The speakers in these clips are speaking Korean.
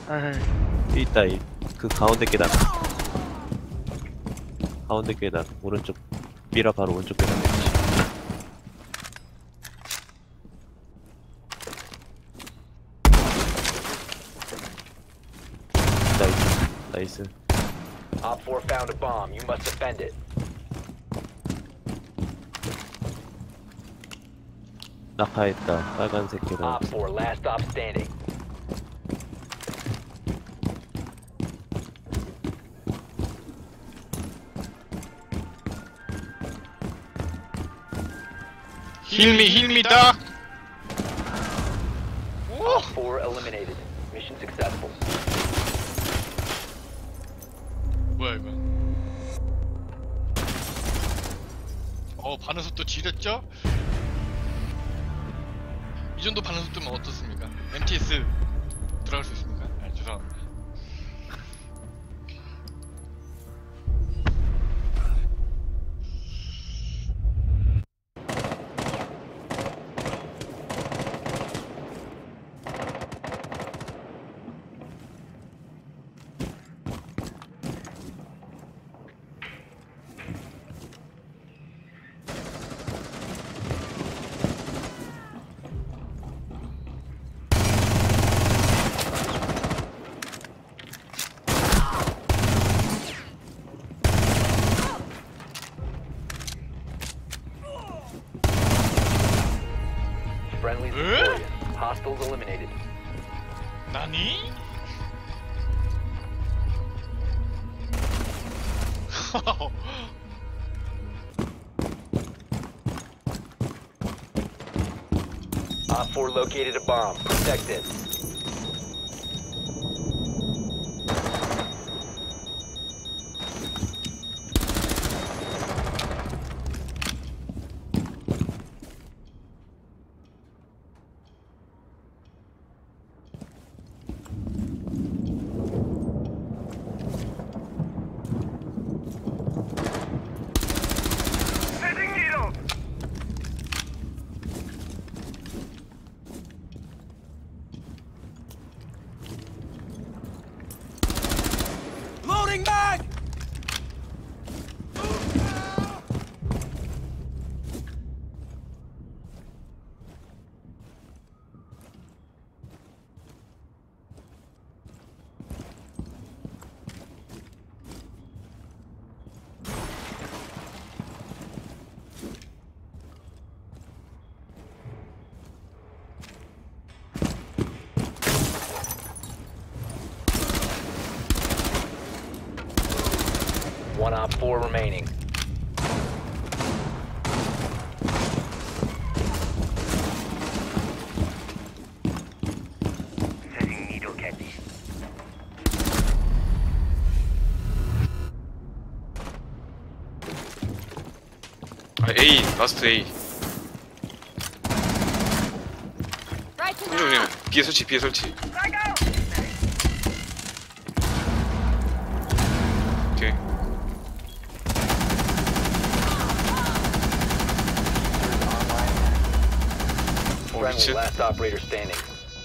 아, 여기 있다. 그 가운데 계단. 가운데 계단. 오른쪽. 미라 바로 오른쪽 계단. 나이스. 나이스. Op 4 found a bomb. You must defend it. 낙하했다. 빨간색 계단. Op 4, last stop standing. 힐미다. 오! Op 4 eliminated. Mission successful. 뭐야 이거? 반응 속도 지렸죠? 이 정도 반응 속도면 어떻습니까? MTS 들어갈 수 있습니까? 아, 죄송합니다. Friendly's victorious. Hostiles eliminated. 나니? Op 4 located a bomb. Protect it. One Op 4 remaining. Setting needle candy. A 라스트 A. 형님 B에 설치 B에 설치. 오케이. Friendly, 미친. last operator standing.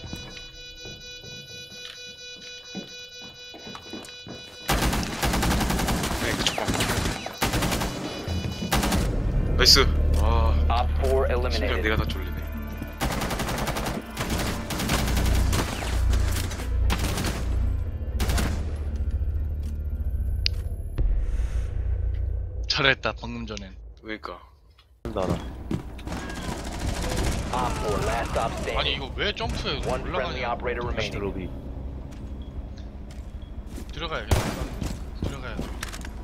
네, 그쪽 방. 나이스. 와, Op 4 심장 eliminated. 내가 다 쫄리네. 잘했다 방금 전엔. 그러니까. 나라. Op 4 last stop 아니 standing. 이거 왜 점프해 One friendly 올라가냐? operator 다시 remaining. 로비. 들어가야 돼. 들어가야 돼.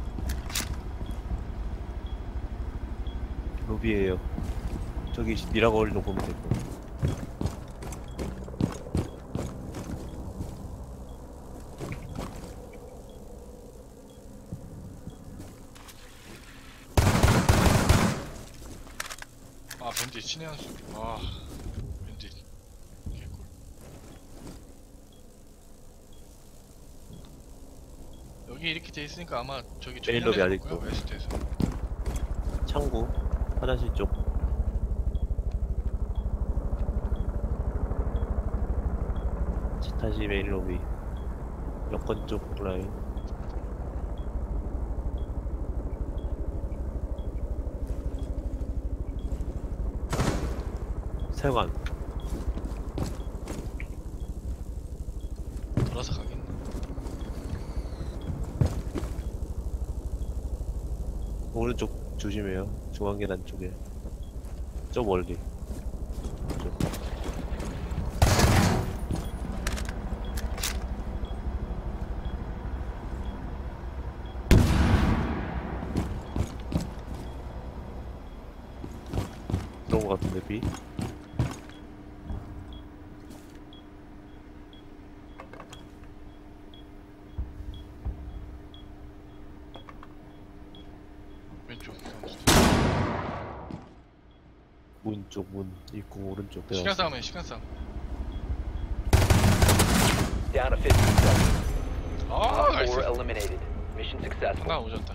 로비에요. 저기 미라 거울로 보면 될 거. 아 밴디 신의 한수. 아 밴디 개꿀. 여기 이렇게 돼 있으니까 아마 저기 메인 로비 전략이 아직도. 거야, 웨스트에서. 창구. 화장실 쪽. 다시 메인 로비. 여권 쪽 라인. 세관. 돌아서 가겠네. 오른쪽 조심해요. 중앙 계단 쪽에. 저 멀리. 쪽. 그런 거 같은데 비. 왼쪽 사운드. 문 쪽 문 입구 오른쪽 시간 대화. 싸움에 시간 싸움. Down to 15 seconds. 아, Op 나이스. 4 eliminated. Mission successful. 하나 오졌다.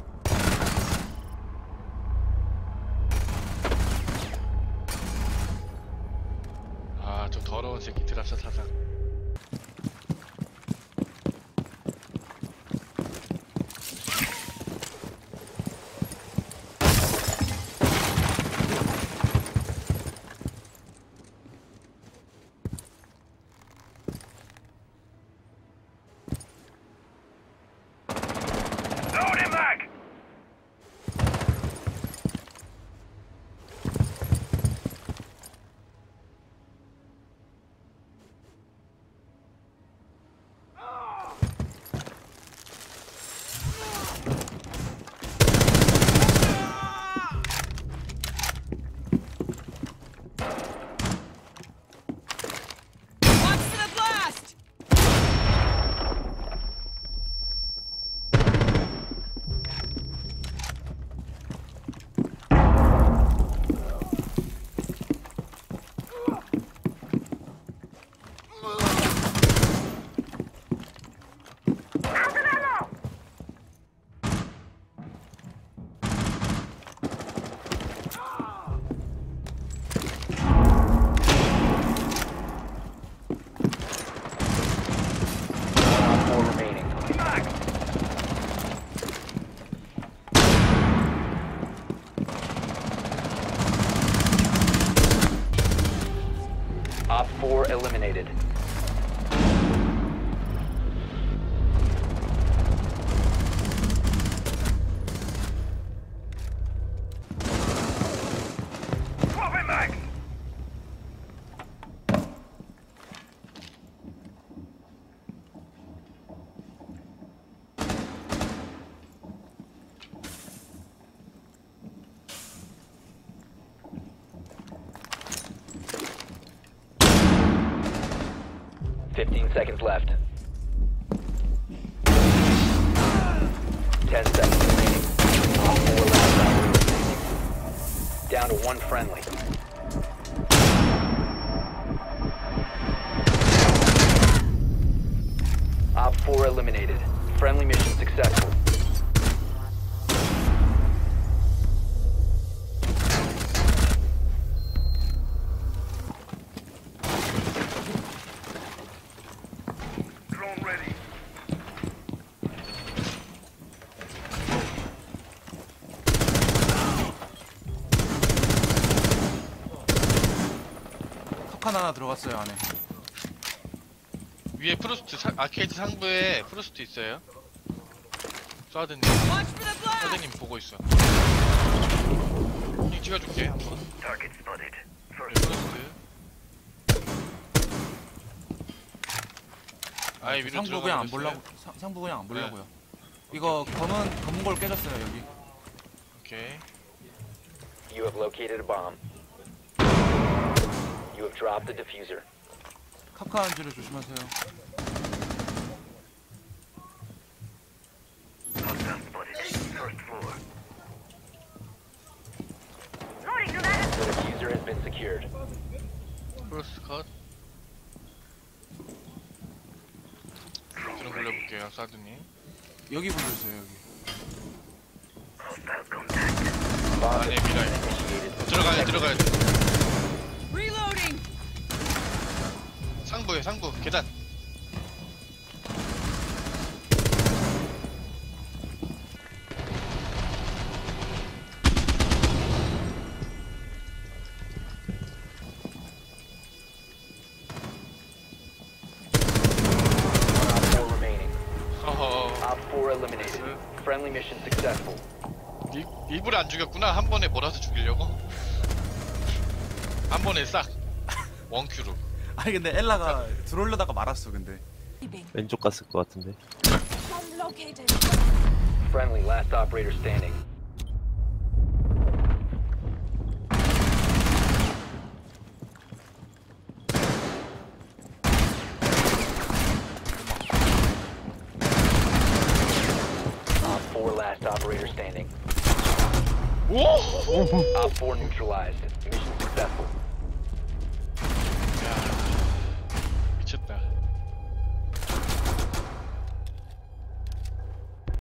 아, 저 더러운 새끼 드랍샷 사상. Watch for the blast! Op 4 remaining. Op 4 eliminated. Fifteen seconds left. 10 seconds remaining. Op 4 last operator. Down to one friendly. Op 4 eliminated. Friendly mission successful. 컵칸 하나 들어갔어요 안에. 위에 프로스트 아케이드 상부에 프로스트 있어요. 쏴드님, Watch for the blast! 쏴드님 보고 있어. 링 찍어줄게 한번. 프로스트. 아예 위로 상부 그냥 안 들어가고 보려고 상부 그냥 안 보려고요. 이거 검은 걸 깨졌어요 여기. 오케이. You have located a bomb. You have dropped the diffuser. 카카 안지를 조심하세요. The diffuser has been secured. 프로스트 컷. 좀 굴려볼게요, 쏴드님. 여기 불러주세요 여기. Bomb 안에 diffuser 미라이. initiated. 들어가야 돼. Reloading! 상부에 상부 계단. 4 eliminated. Friendly mission successful. 일부러 안 죽였구나. 한 번에 몰아서 죽이려고. 한 번에 싹 원큐로. 아니 근데 엘라가 들어오려다가 말았어 근데. 왼쪽 갔을 것 같은데. Bomb located. Friendly last operator standing. Op 4 last operator standing. 오! Op 4 neutralized. Mission successful.